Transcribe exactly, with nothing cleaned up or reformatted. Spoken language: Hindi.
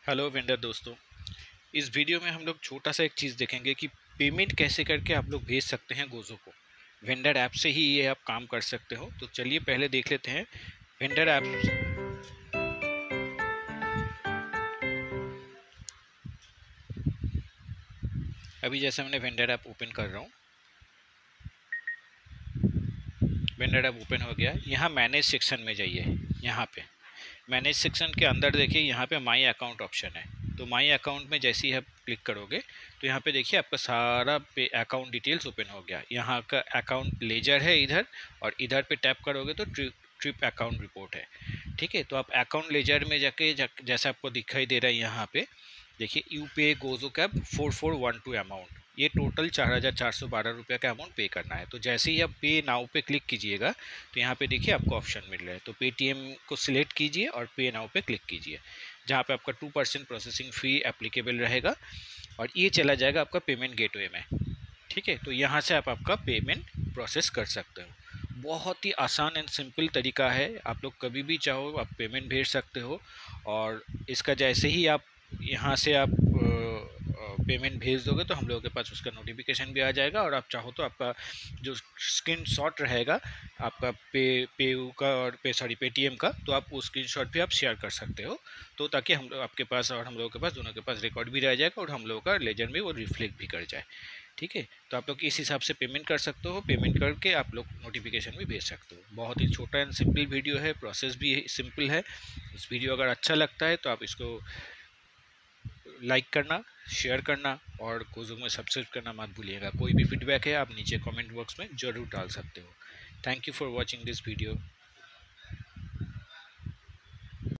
हेलो वेंडर दोस्तों, इस वीडियो में हम लोग छोटा सा एक चीज़ देखेंगे कि पेमेंट कैसे करके आप लोग भेज सकते हैं गोज़ो को। वेंडर ऐप से ही ये आप काम कर सकते हो। तो चलिए पहले देख लेते हैं वेंडर ऐप। अभी जैसे मैंने वेंडर ऐप ओपन कर रहा हूँ, वेंडर ऐप ओपन हो गया। यहाँ मैनेज सेक्शन में जाइए। यहाँ पे मैनेज सेक्शन के अंदर देखिए, यहाँ पे माई अकाउंट ऑप्शन है। तो माई अकाउंट में जैसे ही आप क्लिक करोगे तो यहाँ पे देखिए आपका सारा पे अकाउंट डिटेल्स ओपन हो गया। यहाँ का अकाउंट लेजर है इधर, और इधर पे टैप करोगे तो ट्रिप ट्रिप अकाउंट रिपोर्ट है। ठीक है, तो आप अकाउंट लेजर में जाके जा, जैसा आपको दिखाई दे रहा है यहाँ पे देखिए, you pay Gozo cab four four one two amount, ये टोटल चार हज़ार चार सौ बारह रुपये का अमाउंट पे करना है। तो जैसे ही आप पे नाउ पे क्लिक कीजिएगा तो यहाँ पे देखिए आपको ऑप्शन मिल रहा है। तो पेटीएम को सिलेक्ट कीजिए और पे नाउ पे क्लिक कीजिए, जहाँ पे आपका two percent processing fee applicable रहेगा और ये चला जाएगा आपका पेमेंट गेटवे में। ठीक है, तो यहाँ से आप आपका पेमेंट प्रोसेस कर सकते हो। बहुत ही आसान एंड सिंपल तरीका है। आप लोग कभी भी चाहो आप पेमेंट भेज सकते हो। और इसका जैसे ही आप यहाँ से आप पेमेंट भेज दोगे तो हम लोगों के पास उसका नोटिफिकेशन भी आ जाएगा। और आप चाहो तो आपका जो स्क्रीन शॉट रहेगा आपका पे पे का और पे सॉरी पेटीएम का, तो आप वो स्क्रीन शॉट भी आप शेयर कर सकते हो। तो ताकि हम लोग आपके पास और हम लोगों के पास दोनों के पास रिकॉर्ड भी रह जाएगा और हम लोगों का लेजर में वो रिफ्लेक्ट भी कर जाए। ठीक है, तो आप लोग इस हिसाब से पेमेंट कर सकते हो। पेमेंट करके आप लोग नोटिफिकेशन भी भेज सकते हो। बहुत ही छोटा एंड सिंपल वीडियो है, प्रोसेस भी सिंपल है। इस वीडियो अगर अच्छा लगता है तो आप इसको लाइक करना, शेयर करना और गोज़ो में सब्सक्राइब करना मत भूलिएगा। कोई भी फीडबैक है आप नीचे कमेंट बॉक्स में ज़रूर डाल सकते हो। Thank you for watching this video.